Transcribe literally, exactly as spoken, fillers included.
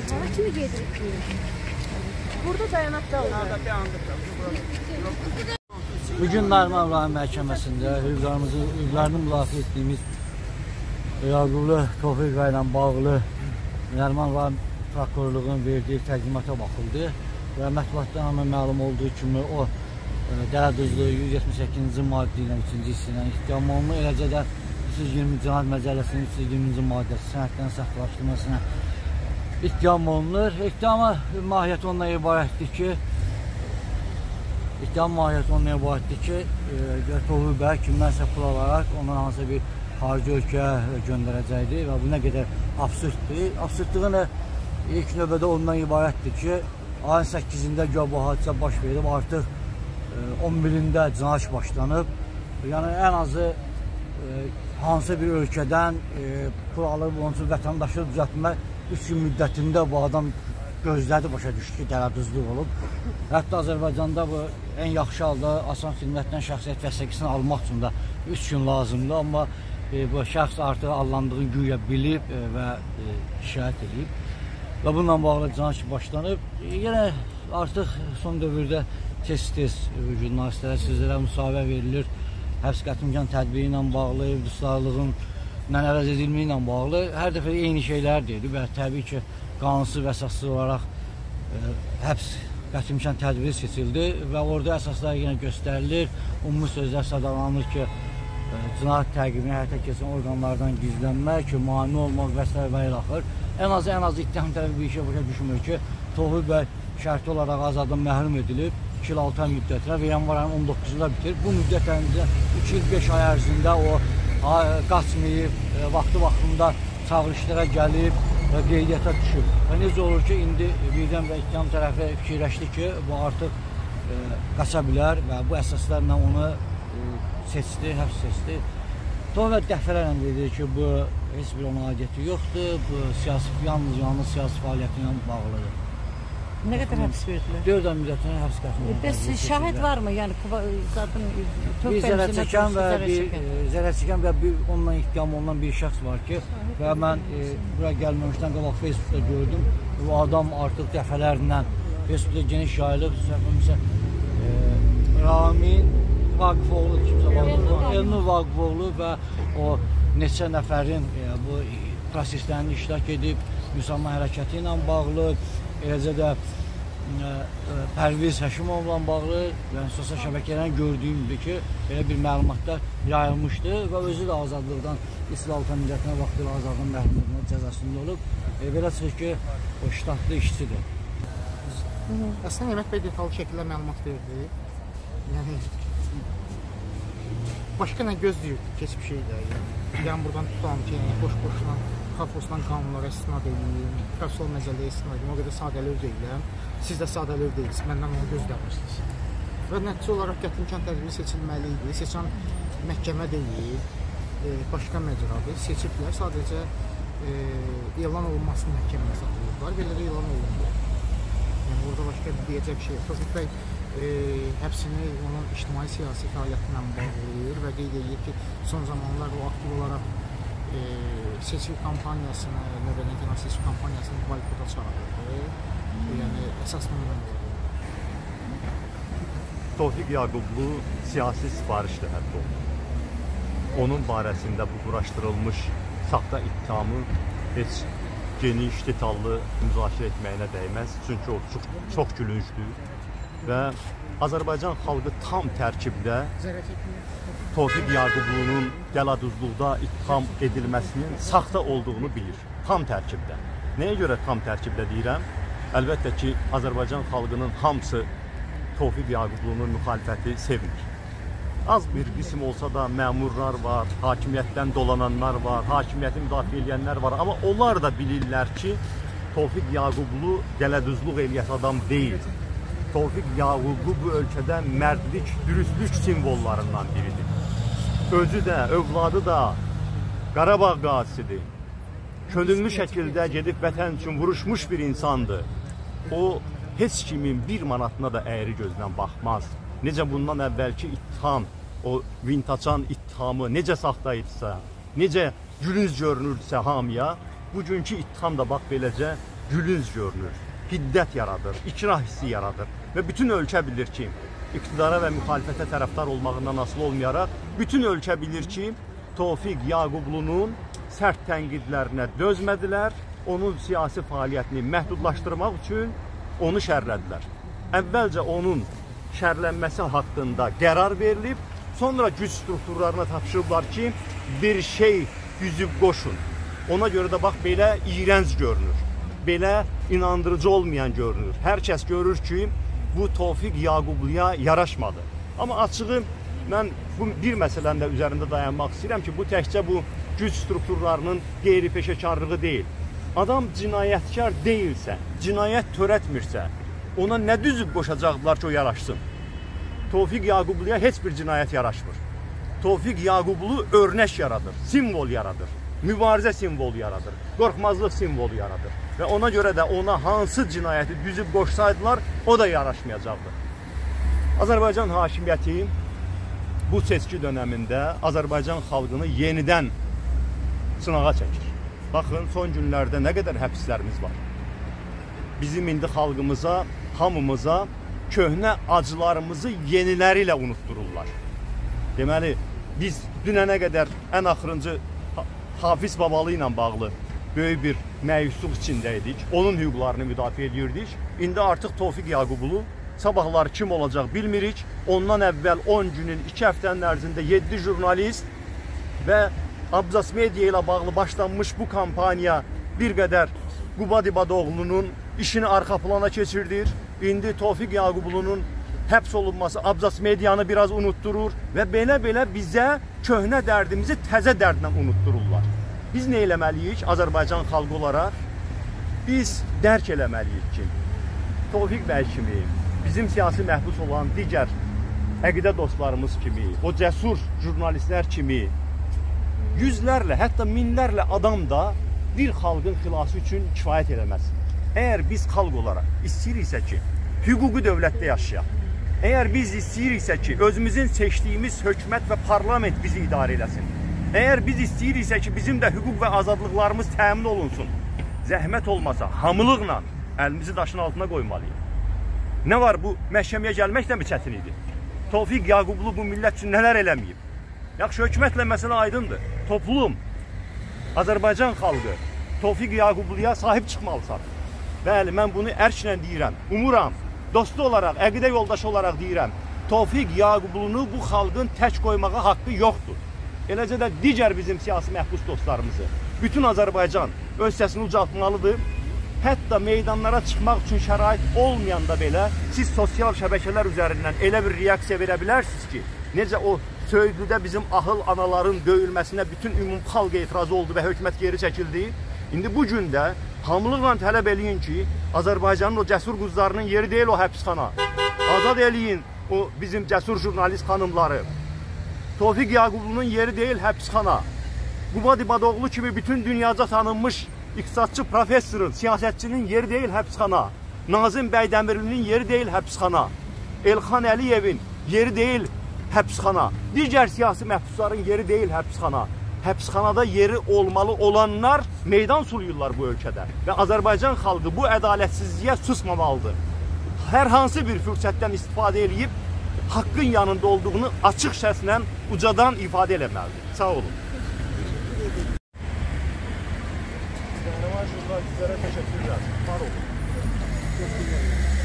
Hava kimi gedirik ki? Burada dayanaqda oldu. Bugün Nariman Rayon Məhkəməsində hüquqlarını müdafiə etdiyimiz Yaqublu Tofiq ilə bağlı Nariman Rayon Prokurorluğun verdiyi təqdimata baxıldı və mətbuatdan amma məlum olduğu kimi o dələduzlu yüz yetmiş səkkizinci maddə ilə ikinci hissinə ittiham olunur. Eləcə də üç yüz iyirmi Cinayət Məcəlləsinin üç yüz iyirminci maddəsi sənədlərin saxtalaşdırılmasına ittiham olunur. İttihama mahiyyəti ondan ibarətdir ki, İttiham mahiyyəti ondan ibarətdir ki, Tofiq bəy kimdənsə pul alaraq ondan hansısa bir xarici ölkəyə göndərəcəkdir və bu nə qədər absürddir. Absürdlüğü ilk növbədə ondan ibarətdir ki, ayın səkkizində bu hadisə baş verib, artıq on birində cinayət başlanıb. Yəni ən azı hansı bir ölkədən pul alıb, onun üçün vətəndaşı düzəltmək üç gün müddətində bu adam gözlədi, başa düşdü ki, dələduzluq olub. Hətta Azərbaycanda bu ən yaxşı halda asan xidmətdən şəxsiyyət vəsiqəsini almaq üçün də üç gün lazımdır. Amma bu şəxs artıq allandığını güya bilib və şikayət edib. Və bununla bağlı cinayət başlanıb. Yenə artıq son dövrdə tez-tez jurnalistlərə, sizlərə müsahibə verilir. Həbs qətimkan tədbiri ilə bağlı, dustaqlığın əvəz edilməyi ilə bağlı hər dəfə eyni şeylər deyilir və təbii ki, qanunsuz və əsassız olaraq həbs qətimkan tədbiri seçildi və orada əsaslar yenə göstərilir. Ümumi sözlər sadalanır ki, cinayət təqibini həyata keçən orqanlardan gizlənmək, ki, mane olmaq və s. və ilaxır. Ən azı, ən azı ittiham tərəfi bir işə başa düşmür ki, Tofiq bəy şərti olaraq azaddan məhrum edilib, iki il altı ay müddətinə və yanvar ayının on doqquzunda bitir. Bu müddət ərzində üç il beş ay ərzində o qaçmayıb, vaxtı-vaxtında çağırışlara gəlib və qeydiyyata düşüb. Və necə olur ki, indi birdən və ittiham tərəfi fikirləşdi ki, bu artıq qaça bilər və bu əsaslarla onu seçdi, həbs seçdi. Tofiq dəfələrlə dedi ki, bu heç bir ona aidiyyəti yoxdur, bu yalnız yalnız siyasi fəaliyyəti ilə bağlıdır. Nə qədər həbs verdilər? dörd ay müddətinə həbs qətimkan. Bəs şahid varmı? Yəni qadın bir zərər çəkən və bir zərər çəkən və bir onunla ittiham olunan bir şəxs var ki, və mən bura gəlməmişdən qabaq Facebookda gördüm. Bu adam artıq dəfələrlə Facebookda geniş yayılıb, Ramin Vaqifoğlu kimsə var, Elnur Vaqifoğlu və o neçə nəfərin bu proseslərini iştirak edib, müsəlman hərəkəti ilə bağlı, eləcə də Pərviz Həşimovla bağlı, yəni sosial şəbəkələrini gördüyümdür ki, belə bir məlumatlar yayılmışdı və özü də azadlıqdan İslam altı müddətinə vaxtıyla azadlıqdan məhrum edilmə cəzasında olub. Belə çıxır ki, o ştatlı işçidir. Əslən, Əhməd bəy detallı şəkildə məlumat verdi. Yəni, başqa nə gözləyirdik keçmişəydə. Yəni, buradan tutan ki, boş-boşuna Xafosdan qanunlara istinad edeyim, prosessual məcəlləyə istinad edeyim, o qədər sadəlöv deyiləm. Siz də sadəlöv deyirsiniz, məndən onu gözləmirsiniz. Və nəticə olaraq qətimkan tədbiri seçilməli idi. Seçən məhkəmə deyil, başqa məcradır. Seçiblər, sadəcə elan olunmasını məhkəməyə saxlayırlar. Belə də elan olunur. Yəni, burada başqa deyəcək bir şey yox. Tofiq bəy həbsini onun ictimai-siyasi fəaliyyətindən bağlayır və qeyd edir ki, son zamanlar o aktiv olaraq seçim kampaniyasını, növbədən genel seçim kampaniyasını boykota çağırırdı. Yəni, əsas məndən olur. Tofiq Yaqublu siyasi sifarişlə həbs olunur. Onun barəsində bu quraşdırılmış saxta ittihamı heç geniş, detallı müzakirə etməyinə dəyməz. Çünki o çox, çox gülüncdür və Azərbaycan xalqı tam tərkibdə Tofiq Yaqublunun dələduzluqda ittiham edilməsinin saxta olduğunu bilir. Tam tərkibdə. Nəyə görə tam tərkibdə deyirəm? Əlbəttə ki, Azərbaycan xalqının hamısı Tofiq Yaqublunun müxalifəti sevmir. Az bir qism olsa da məmurlar var, hakimiyyətdən dolananlar var, hakimiyyəti müdafiə edənlər var. Amma onlar da bilirlər ki, Tofiq Yaqublu dələduzluq eləyən adam deyil. Tofiq Yaqublu bu ölkədə mərdlik, dürüstlük simvollarından biridir. Özü də, övladı da Qarabağ qazisidir. Könüllü şəkildə gedib vətən üçün vuruşmuş bir insandır. O, heç kimin bir manatına da əyri gözlə baxmaz. Necə bundan əvvəlki ittiham, o vintaçan ittihamı necə saxta idisə, necə gülünc görünürdüsə hamıya, bugünkü ittiham da bax beləcə gülünc görünür, hiddət yaradır, ikrah hissi yaradır və bütün ölkə bilir ki, iqtidara və müxalifətə tərəfdar olmağından asılı olmayaraq, bütün ölkə bilir ki, Tofiq Yaqublunun sərt tənqidlərinə dözmədilər, onun siyasi fəaliyyətini məhdudlaşdırmaq üçün onu şərlədilər. Əvvəlcə onun şərlənməsi haqqında qərar verilib, sonra güc strukturlarına tapşırıblar ki, bir şey yüzüb qoşun. Ona görə də bax, belə iyrənc görünür, belə inandırıcı olmayan görünür. Hər kəs görür ki, bu Tofiq Yaqubluya yaraşmadı. Amma açığı, mən bu bir məsələnin də üzərində dayanmaq istəyirəm ki, bu təkcə bu güc strukturlarının qeyri-peşəkarlığı deyil. Adam cinayətkar deyilsə, cinayət törətmirsə, ona nə düzüb qoşacaqdılar ki, o yaraşsın? Tofiq Yaqubluya heç bir cinayət yaraşmır. Tofiq Yaqublu örnək yaradır, simvol yaradır, mübarizə simvolu yaradır, qorxmazlıq simvolu yaradır. Və ona görə də ona hansı cinayəti düzüb qoşsaydılar, o da yaraşmayacaqdır. Azərbaycan hakimiyyəti bu seçki dönəmində Azərbaycan xalqını yenidən sınağa çəkir. Baxın, son günlərdə nə qədər həbslərimiz var. Bizim indi xalqımıza, hamımıza köhnə acılarımızı yeniləri ilə unuttururlar. Deməli, biz dünənə qədər ən axırıncı Hafiz Babalı ilə bağlı böyük bir məyusluq içindəydik. Onun hüquqlarını müdafiə edirdik. İndi artıq Tofiq Yaqublu, sabahlar kim olacaq bilmirik. Ondan əvvəl on günün, iki həftənin ərzində yeddi jurnalist və Abzas Media ilə bağlı başlanmış bu kampaniya bir qədər Quba Dibadoğlu'nun işini arxa plana keçirdir. İndi Tofiq Yaqublunun həbs olunması Abzas Medianı biraz unutturur və belə-belə bizə köhnə dərdimizi təzə dərdlə unuttururlar. Biz nə eləməliyik Azərbaycan xalqı olaraq? Biz dərk eləməliyik ki, Tofiq bəy kimi, bizim siyasi məhbus olan digər əqidə dostlarımız kimi, o cəsur jurnalistlər kimi, yüzlərlə, hətta minlərlə adam da bir xalqın xilası üçün kifayət eləməz. Əgər biz xalq olaraq istəyiriksə ki, hüquqi dövlətdə yaşayaq, əgər biz istəyiriksə ki, özümüzün seçdiyimiz hökumət və parlament bizi idarə eləsin, əgər biz istəyiriksə ki, bizim də hüquq və azadlıqlarımız təmin olunsun, zəhmət olmasa, hamılıqla əlimizi daşın altına qoymalıyıq. Nə var, bu məhkəməyə gəlmək də mi çətin idi? Tofiq Yaqublu bu millət üçün nələr eləməyib? Yaxşı, hökumətlə məsələ aydındır. Toplum, Azərbaycan xalqı Tofiq Yaqubluya sahib çıxmalısan. Bəli, mən bunu ərklə deyirəm, umuram, dostu olaraq, əqidə yoldaşı olaraq deyirəm. Tofiq Yaqublunu bu xalqın tək qoymağa haqqı yoxdur. Eləcə də digər bizim siyasi məhbus dostlarımızı, bütün Azərbaycan öz səsini ucaltmalıdır. Hətta meydanlara çıxmaq üçün şərait olmayanda belə siz sosial şəbəkələr üzərindən elə bir reaksiya verə bilərsiniz ki, necə o Söydüdə bizim ahıl anaların döyülməsinə bütün ümum xalq etirazı oldu və hökumət geri çəkildi. İndi bu gün də hamılıqla tələb eləyin ki, Azərbaycanın o cəsur quzlarının yeri deyil o həbsxana. Azad eləyin o bizim cəsur jurnalist xanımları. Tofiq Yaqublunun yeri deyil həbsxana. Quba Dibadoğlu kimi bütün dünyaca tanınmış iqtisadçı professorun, siyasətçinin yeri deyil həbsxana. Nazim Bəydəmirlinin yeri deyil həbsxana. Elxan Əliyevin yeri deyil həbsxana. Digər siyasi məhbusların yeri deyil həbsxana. Həbsxanada yeri olmalı olanlar meydan suluyurlar bu ölkədə. Və Azərbaycan xalqı bu ədalətsizliyə susmamalıdır. Hər hansı bir fürsətdən istifadə edib, haqqın yanında olduğunu açıq səslə ucadan ifadə eləməlidir. Sağ olun. Qəhrəman jurnalistlərə təşəkkürlər. Var olun.